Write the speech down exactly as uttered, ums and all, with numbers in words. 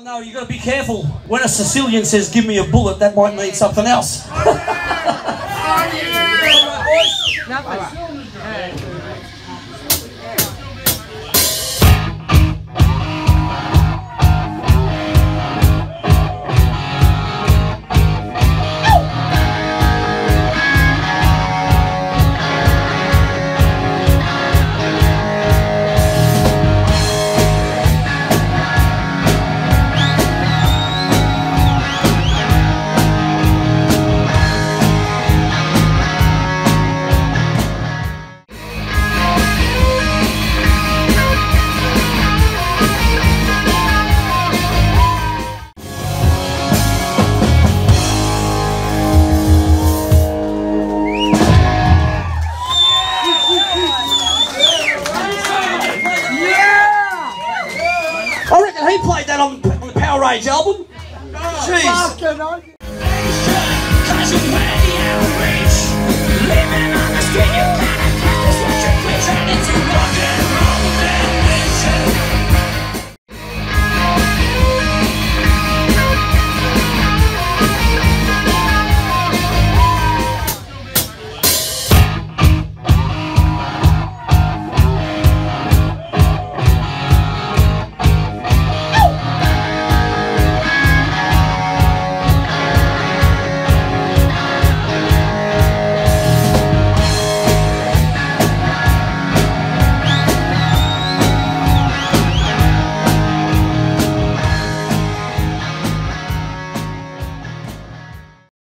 No, you got to be careful. When a Sicilian says, give me a bullet, that might mean something else. Oh, yeah. I reckon he played that on, on the Power Rage album. Jeez. Living on the street, you gotta practice what you preach, and it's rock and roll.